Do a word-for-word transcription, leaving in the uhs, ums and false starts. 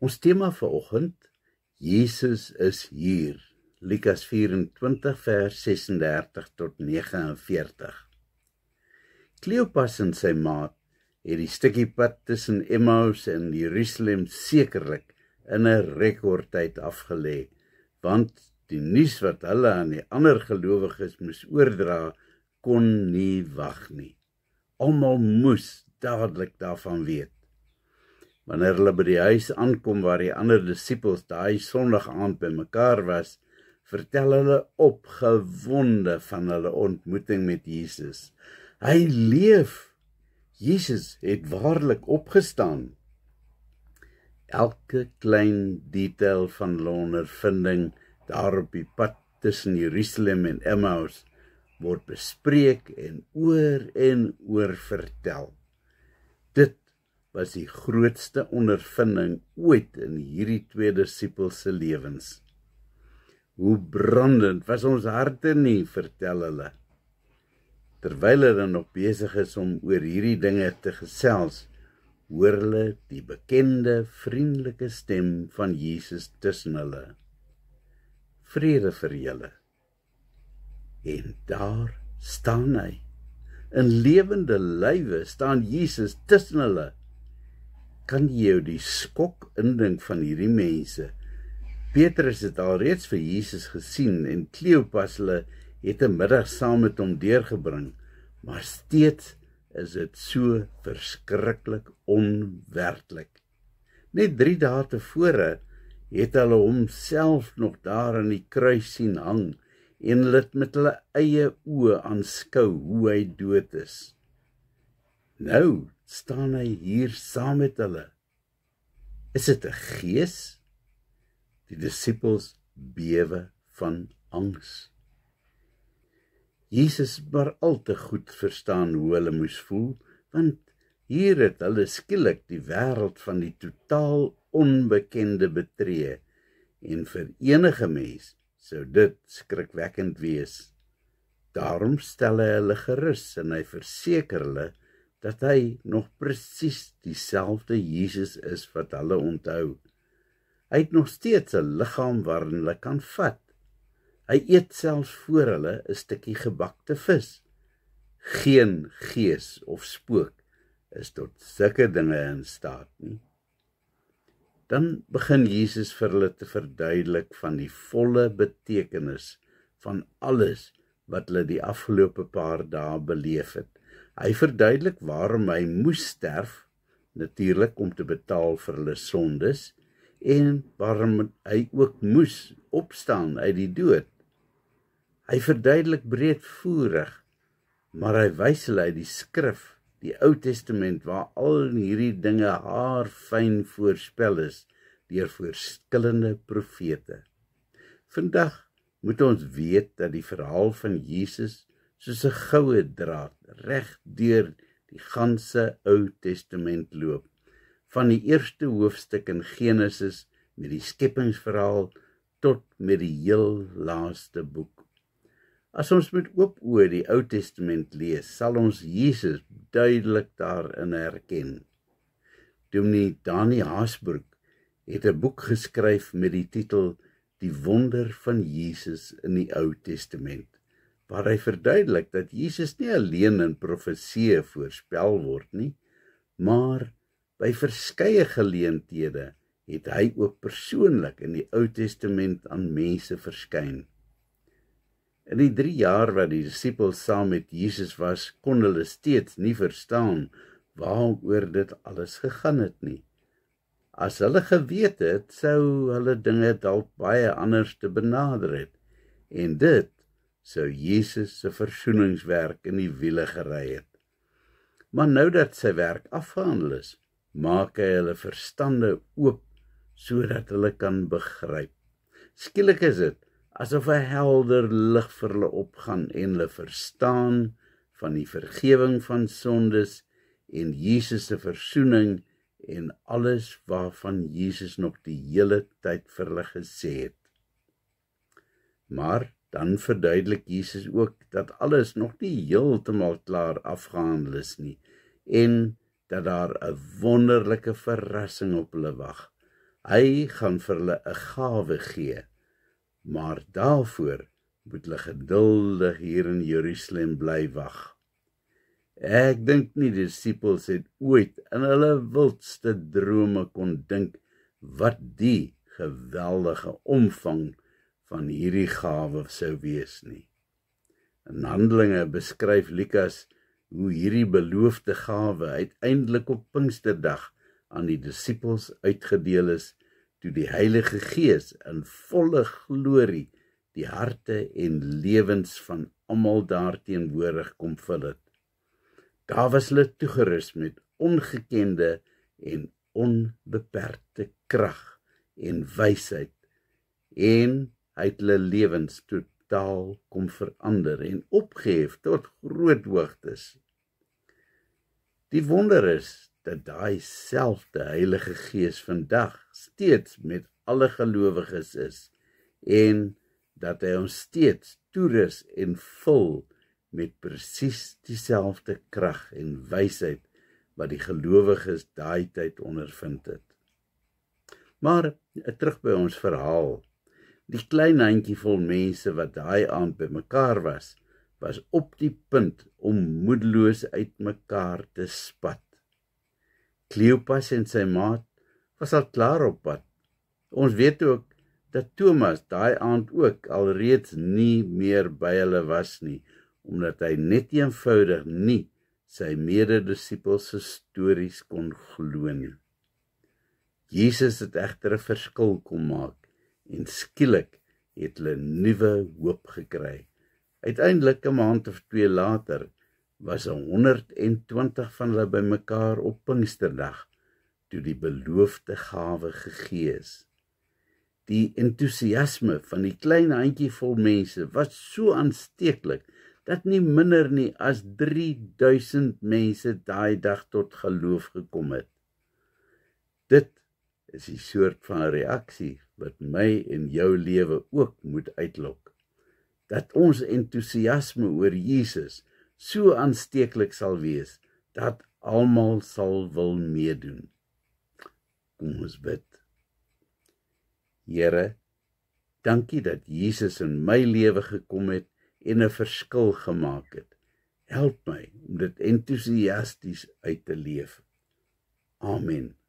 Ons tema vanoggend, Jesus is hier, Lukas vyf-en-twintig vers ses en dertig tot nege en veertig. Kleopas en sy maat het die stukkie pad tussen Emmaus en Jerusalem sekerlik in 'n rekordtyd afgelê, want die nuus wat hulle aan die ander gelowiges moes oordra, kon nie wag nie. Almal moes dadelik daarvan weet. Wanneer hulle by die huis aankom waar die ander disippels daai Sondag aand bymekaar was, vertel hulle opgewonde van hulle ontmoeting met Jesus. Hy leef! Jesus het waarlik opgestaan. Elke klein detail van hulle ondervinding daar op die pad tussen Jerusalem en Emmaus word bespreek en oor en oor vertel. Dit was die grootste ondervinding ooit in hierdie twee disippels se lewens. Hoe brandend was ons harte nie, vertel hulle. Terwyl hulle nog besig is om oor hierdie dinge te gesels, hoor hulle die bekende, vriendelike stem van Jesus tussen hulle. Vrede vir julle. En daar staan hy. In lewende lywe staan Jesus tussen hulle. Kan jy jou die skok indink van hierdie mense? Petrus het alreeds vir Jesus gesien en Kleopas hulle het 'n middag saam met hom deurgebring, maar steeds is dit so verskriklik onwerklik. Net drie dae tevore het hulle homself nog daar aan die kruis sien hang en hulle het met hulle eie oë aanskou hoe hy dood is. Nou staan hy hier saam met hulle. Is dit 'n gees? Die disippels bewe van angs. Jesus maar al te goed verstaan hoe hulle moes voel, want hier het hulle skielik die wêreld van die totaal onbekende betree, en vir enige mens sou dit skrikwekkend wees. Daarom stel hy hulle gerus en hy verseker hulle dat hy nog presies dieselfde Jesus is wat hulle onthou. Hy het nog steeds 'n liggaam waarin hulle kan vat. Hy eet selfs voor hulle 'n stukkie gebakte vis. Geen gees of spook is tot sulke dinge in staat nie. Dan begin Jesus vir hulle te verduidelik van die volle betekenis van alles wat hulle die afgelope paar dae beleef het. Hy verduidelik waarom hy moes sterf, natuurlik om te betaal vir hulle sondes, en waarom hy ook moes opstaan uit die dood. Hy verduidelik breedvoerig, maar hy wys hulle uit die skrif, die Ou Testament, waar al hierdie dinge haarfyn voorspel is deur verskillende profete. Vandag moet ons weet dat die verhaal van Jesus soos 'n goue draad reg deur die ganse Ou Testament loop, van die eerste hoofstuk in Genesis met die skepingsverhaal tot met die heel laaste boek. As ons met oop oë die Ou Testament lees, sal ons Jesus duidelik daarin herken. Dominee Dani Haasbroek het 'n boek geskryf met die titel Die Wonder van Jesus in die Ou Testament, waar hy verduidelik dat Jesus nie alleen in profeseë voorspel word nie, maar by verskeie geleenthede het hy ook persoonlik in die Ou Testament aan mense verskyn. In die drie jaar wat die disippels saam met Jesus was, kon hulle steeds nie verstaan waaroor dit alles gegaan het nie. As hulle geweet het, sou hulle dinge dalk baie anders te benader het, en dit sou Jesus se versoeningswerk in die wiele gery het. Maar nou dat sy werk afgehandel is, maak hy hulle verstande oop, sodat hulle kan begryp. Skielik is dit asof 'n helder lig vir hulle opgaan en hulle verstaan van die vergewing van sondes en Jesus se versoening en alles waarvan Jesus nog die hele tyd vir hulle gesê het. Maar dan verduidelik Jesus ook dat alles nog nie heeltemal klaar afgehandel is nie en dat daar 'n wonderlike verrassing op hulle wag. Hy gaan vir hulle 'n gawe gee, maar daarvoor moet hulle geduldig hier in Jerusalem bly wag. Ek dink nie die disippels het ooit in hulle wildste drome kon dink wat die geweldige omvang van hierdie gawe sou wees nie. In Handelinge beskryf Lukas hoe hierdie beloofde gawe uiteindelik op Pinksterdag aan die disippels uitgedeel is, toe die Heilige Gees in volle glorie die harte en lewens van almal daar teenwoordig kom vul het. Daar was hulle toegerus met ongekende en onbeperkte krag en wysheid, en hy het hulle lewens totaal kom verander en opgehef tot groot hoogtes. Die wonder is dat daai selfde Heilige Gees vandag steeds met alle gelowiges is, en dat hy ons steeds toerus en vul met presies dieselfde krag en wysheid wat die gelowiges daai tyd ondervind het. Maar terug by ons verhaal. Die klein handjievol mense wat daai aand bymekaar was, was op die punt om moedeloos uit mekaar te spat. Kleopas en sy maat was al klaar op pad. Ons weet ook dat Thomas daai aand ook alreeds nie meer by hulle was nie, omdat hy net eenvoudig nie sy mededisippels se stories kon glo nie. Jesus het egter 'n verskil kom maak, en skielik het hulle nuwe hoop gekry. Uiteindelik 'n maand of twee later was honderd en twintig van hulle bymekaar op Pinksterdag, toe die beloofde gawe gegee is. Die entoesiasme van die klein handjievol mense was so aansteeklik, dat nie minder nie as drie duisend mense daai dag tot geloof gekom het. Dit is die soort van reaksie wat my en jou lewe ook moet uitlok. Dat ons entoesiasme oor Jesus so aansteeklik sal wees, dat almal sal wil meedoen. Kom ons bid. Here, dankie dat Jesus in my lewe gekom het en 'n verskil gemaak het. Help my om dit entoesiasties uit te leef. Amen.